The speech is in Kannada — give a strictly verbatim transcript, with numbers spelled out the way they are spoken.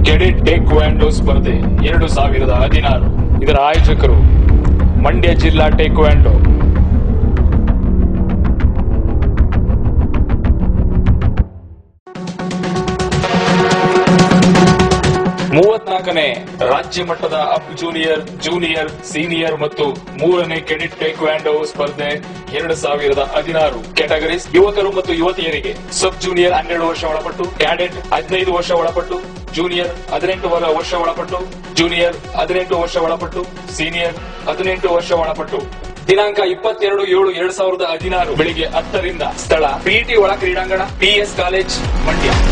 ಕೆಡೆಟ್ ಟೇಕ್ವಾಂಡೋ ಸ್ಪರ್ಧೆ ಎರಡು ಸಾವಿರದ ಹದಿನಾರು. ಇದರ ಆಯೋಜಕರು ಮಂಡ್ಯ ಜಿಲ್ಲಾ ಟೇಕ್ವಾಂಡೋ. ಮೂವತ್ನಾಲ್ಕನೇ ರಾಜ್ಯ ಮಟ್ಟದ ಅಪ್ ಜೂನಿಯರ್, ಜೂನಿಯರ್, ಸೀನಿಯರ್ ಮತ್ತು ಮೂರನೇ ಕೆಡೆಟ್ ಟೇಕ್ವಾಂಡೋ ಸ್ಪರ್ಧೆ ಎರಡು ಸಾವಿರದ ಹದಿನಾರು. ಕ್ಯಾಟಗರೀಸ್: ಯುವಕರು ಮತ್ತು ಯುವತಿಯರಿಗೆ ಸಬ್ ಜೂನಿಯರ್ ಹನ್ನೆರಡು ವರ್ಷ ಒಳಪಟ್ಟು, ಕ್ಯಾಡೆಟ್ ಹದಿನೈದು ವರ್ಷ ಒಳಪಟ್ಟು, ಜೂನಿಯರ್ ಹದಿನೆಂಟು ವರ್ಷ ಒಳಪಟ್ಟು, ಜೂನಿಯರ್ ಹದಿನೆಂಟು ವರ್ಷ ಒಳಪಟ್ಟು, ಸೀನಿಯರ್ ಹದಿನೆಂಟು ವರ್ಷ ಒಳಪಟ್ಟು. ದಿನಾಂಕ ಇಪ್ಪತ್ತೆರಡು ಏಳು ಎರಡ್ ಸಾವಿರದ ಹದಿನಾರು ಬೆಳಿಗ್ಗೆ ಹತ್ತರಿಂದ. ಸ್ಥಳ ಪಿಇಟಿ ಒಳ ಕ್ರೀಡಾಂಗಣ, ಪಿಎಸ್ ಕಾಲೇಜ್, ಮಂಡ್ಯ.